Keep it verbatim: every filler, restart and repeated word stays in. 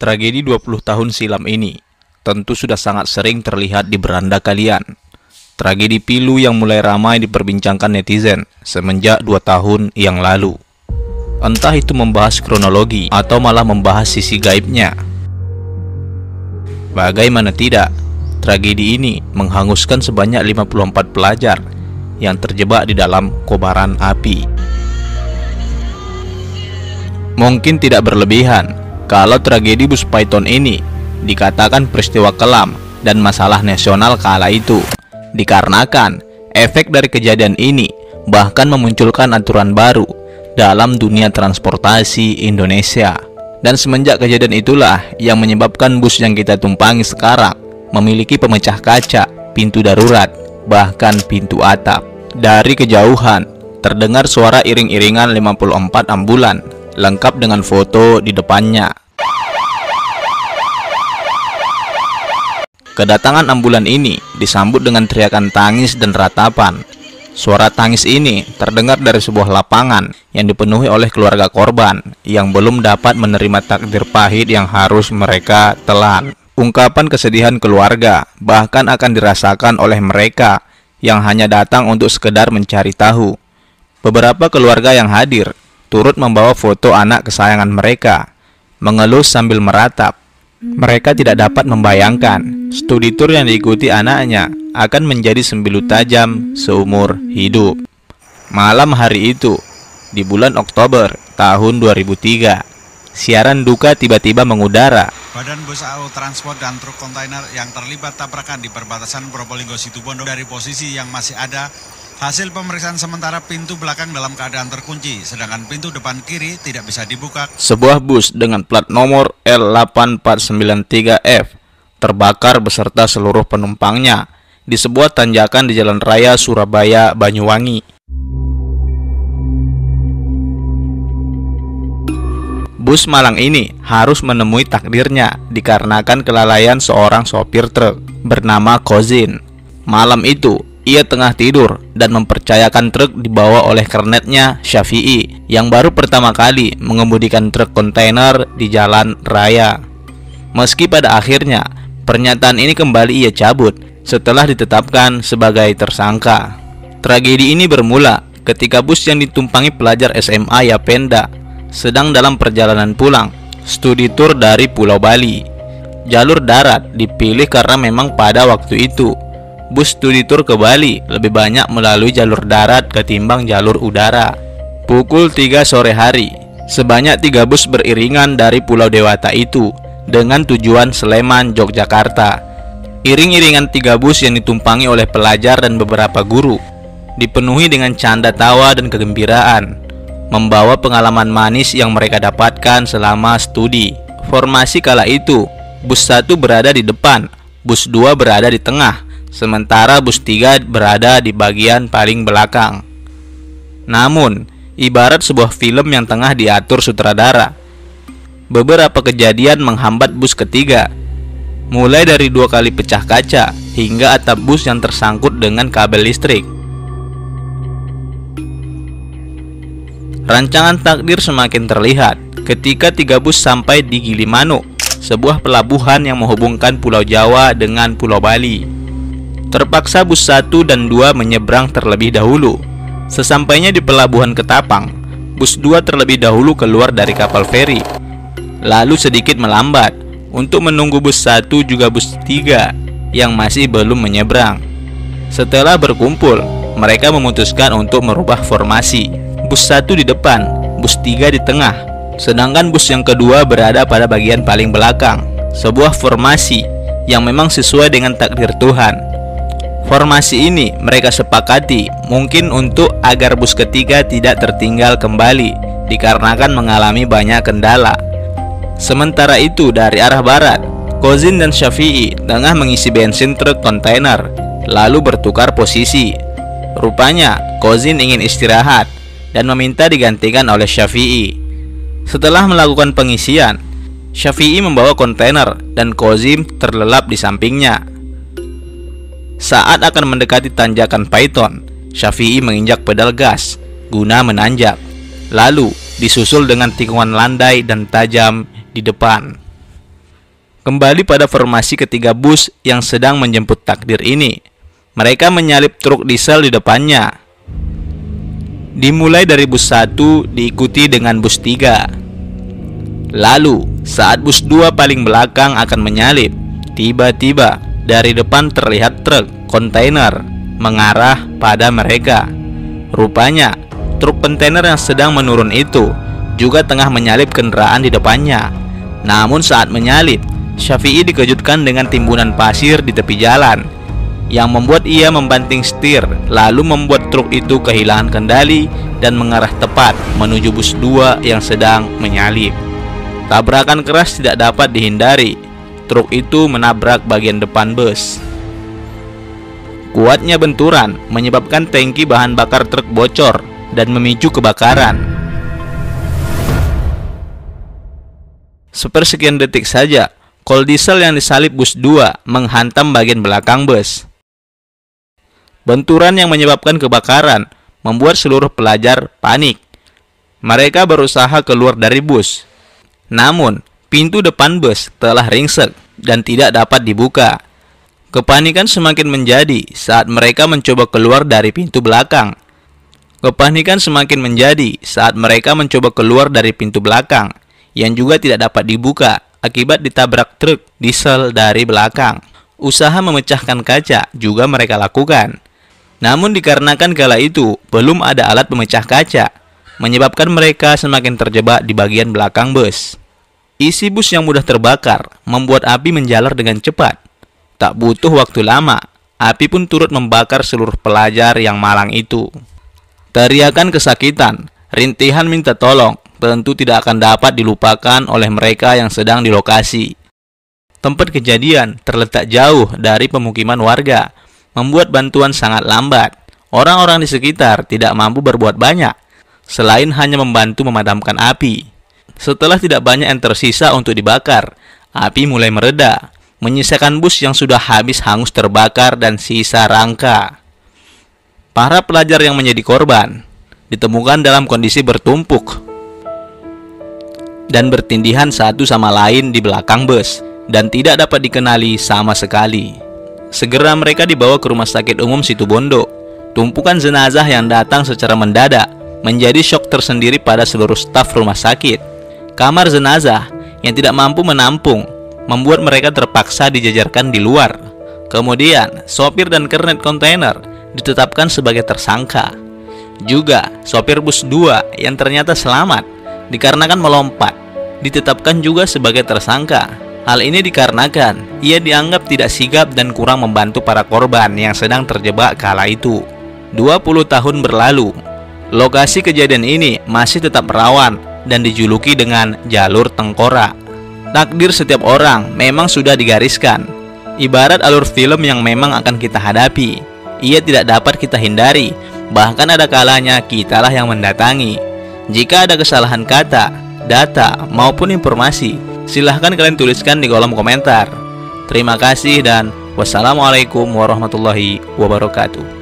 Tragedi dua puluh tahun silam ini tentu sudah sangat sering terlihat di beranda kalian. Tragedi pilu yang mulai ramai diperbincangkan netizen semenjak dua tahun yang lalu. Entah itu membahas kronologi atau malah membahas sisi gaibnya. Bagaimana tidak, tragedi ini menghanguskan sebanyak lima puluh empat pelajar yang terjebak di dalam kobaran api. Mungkin tidak berlebihan kalau tragedi bus Python ini dikatakan peristiwa kelam dan masalah nasional kala itu, dikarenakan efek dari kejadian ini bahkan memunculkan aturan baru dalam dunia transportasi Indonesia. Dan semenjak kejadian itulah yang menyebabkan bus yang kita tumpangi sekarang memiliki pemecah kaca, pintu darurat, bahkan pintu atap. Dari kejauhan terdengar suara iring-iringan lima puluh empat ambulan lengkap dengan foto di depannya. Kedatangan ambulan ini disambut dengan teriakan tangis dan ratapan. Suara tangis ini terdengar dari sebuah lapangan yang dipenuhi oleh keluarga korban yang belum dapat menerima takdir pahit yang harus mereka telan. Ungkapan kesedihan keluarga bahkan akan dirasakan oleh mereka yang hanya datang untuk sekedar mencari tahu. Beberapa keluarga yang hadir turut membawa foto anak kesayangan mereka, mengelus sambil meratap. Mereka tidak dapat membayangkan studi tour yang diikuti anaknya akan menjadi sembilu tajam seumur hidup. Malam hari itu, di bulan Oktober tahun dua ribu tiga, siaran duka tiba-tiba mengudara. Badan Bus A U Transport dan truk kontainer yang terlibat tabrakan di perbatasan Probolinggo Situbondo dari posisi yang masih ada. Hasil pemeriksaan sementara pintu belakang dalam keadaan terkunci, sedangkan pintu depan kiri tidak bisa dibuka. Sebuah bus dengan plat nomor L delapan empat sembilan tiga F terbakar beserta seluruh penumpangnya di sebuah tanjakan di Jalan Raya Surabaya, Banyuwangi. Bus malang ini harus menemui takdirnya dikarenakan kelalaian seorang sopir truk bernama Kozin. Malam itu, ia tengah tidur dan mempercayakan truk dibawa oleh kernetnya Syafi'i yang baru pertama kali mengemudikan truk kontainer di jalan raya. Meski pada akhirnya pernyataan ini kembali ia cabut setelah ditetapkan sebagai tersangka. Tragedi ini bermula ketika bus yang ditumpangi pelajar S M A Yapenda sedang dalam perjalanan pulang studi tour dari Pulau Bali. Jalur darat dipilih karena memang pada waktu itu bus studi tour ke Bali lebih banyak melalui jalur darat ketimbang jalur udara. Pukul tiga sore hari, sebanyak tiga bus beriringan dari Pulau Dewata itu dengan tujuan Sleman, Yogyakarta. Iring-iringan tiga bus yang ditumpangi oleh pelajar dan beberapa guru dipenuhi dengan canda tawa dan kegembiraan, membawa pengalaman manis yang mereka dapatkan selama studi. Formasi kala itu, bus satu berada di depan, bus dua berada di tengah, sementara bus tiga berada di bagian paling belakang. Namun, ibarat sebuah film yang tengah diatur sutradara, beberapa kejadian menghambat bus ketiga, mulai dari dua kali pecah kaca hingga atap bus yang tersangkut dengan kabel listrik. Rancangan takdir semakin terlihat ketika tiga bus sampai di Gilimanuk, sebuah pelabuhan yang menghubungkan Pulau Jawa dengan Pulau Bali. Terpaksa bus satu dan dua menyeberang terlebih dahulu. Sesampainya di pelabuhan Ketapang, bus dua terlebih dahulu keluar dari kapal feri, lalu sedikit melambat untuk menunggu bus satu juga bus tiga yang masih belum menyeberang. Setelah berkumpul, mereka memutuskan untuk merubah formasi. Bus satu di depan, bus tiga di tengah, sedangkan bus yang kedua berada pada bagian paling belakang. Sebuah formasi yang memang sesuai dengan takdir Tuhan. Formasi ini mereka sepakati mungkin untuk agar bus ketiga tidak tertinggal kembali dikarenakan mengalami banyak kendala. Sementara itu dari arah barat, Kozin dan Syafi'i tengah mengisi bensin truk kontainer lalu bertukar posisi. Rupanya Kozin ingin istirahat dan meminta digantikan oleh Syafi'i. Setelah melakukan pengisian, Syafi'i membawa kontainer dan Kozin terlelap di sampingnya. Saat akan mendekati tanjakan Python, Syafi'i menginjak pedal gas guna menanjak. Lalu disusul dengan tikungan landai dan tajam di depan. Kembali pada formasi ketiga bus yang sedang menjemput takdir ini. Mereka menyalip truk diesel di depannya. Dimulai dari bus satu diikuti dengan bus tiga. Lalu saat bus dua paling belakang akan menyalip, tiba-tiba dari depan terlihat truk kontainer mengarah pada mereka. Rupanya truk kontainer yang sedang menurun itu juga tengah menyalip kendaraan di depannya. Namun saat menyalip, Syafi'i dikejutkan dengan timbunan pasir di tepi jalan yang membuat ia membanting setir, lalu membuat truk itu kehilangan kendali dan mengarah tepat menuju bus dua yang sedang menyalip. Tabrakan keras tidak dapat dihindari. Truk itu menabrak bagian depan bus. Kuatnya benturan menyebabkan tangki bahan bakar truk bocor dan memicu kebakaran. Sepersekian detik saja, kol diesel yang disalip bus dua menghantam bagian belakang bus. Benturan yang menyebabkan kebakaran membuat seluruh pelajar panik. Mereka berusaha keluar dari bus. Namun, pintu depan bus telah ringsek dan tidak dapat dibuka. Kepanikan semakin menjadi saat mereka mencoba keluar dari pintu belakang. Kepanikan semakin menjadi saat mereka mencoba keluar dari pintu belakang yang juga tidak dapat dibuka akibat ditabrak truk diesel dari belakang. Usaha memecahkan kaca juga mereka lakukan. Namun dikarenakan kala itu belum ada alat pemecah kaca, menyebabkan mereka semakin terjebak di bagian belakang bus. Isi bus yang mudah terbakar membuat api menjalar dengan cepat. Tak butuh waktu lama, api pun turut membakar seluruh pelajar yang malang itu. Teriakan kesakitan, rintihan minta tolong tentu tidak akan dapat dilupakan oleh mereka yang sedang di lokasi. Tempat kejadian terletak jauh dari pemukiman warga, membuat bantuan sangat lambat. Orang-orang di sekitar tidak mampu berbuat banyak, selain hanya membantu memadamkan api. Setelah tidak banyak yang tersisa untuk dibakar, api mulai mereda, menyisakan bus yang sudah habis hangus terbakar dan sisa rangka. Para pelajar yang menjadi korban ditemukan dalam kondisi bertumpuk dan bertindihan satu sama lain di belakang bus dan tidak dapat dikenali sama sekali. Segera mereka dibawa ke Rumah Sakit Umum Situbondo. Tumpukan jenazah yang datang secara mendadak menjadi syok tersendiri pada seluruh staf rumah sakit. Kamar jenazah yang tidak mampu menampung membuat mereka terpaksa dijajarkan di luar. Kemudian, sopir dan kernet kontainer ditetapkan sebagai tersangka. Juga, sopir bus dua yang ternyata selamat dikarenakan melompat ditetapkan juga sebagai tersangka. Hal ini dikarenakan ia dianggap tidak sigap dan kurang membantu para korban yang sedang terjebak kala itu. dua puluh tahun berlalu, lokasi kejadian ini masih tetap rawan dan dijuluki dengan jalur tengkorak. Takdir setiap orang memang sudah digariskan, ibarat alur film yang memang akan kita hadapi. Ia tidak dapat kita hindari, bahkan ada kalanya kitalah yang mendatangi. Jika ada kesalahan kata, data, maupun informasi, silahkan kalian tuliskan di kolom komentar. Terima kasih dan wassalamualaikum warahmatullahi wabarakatuh.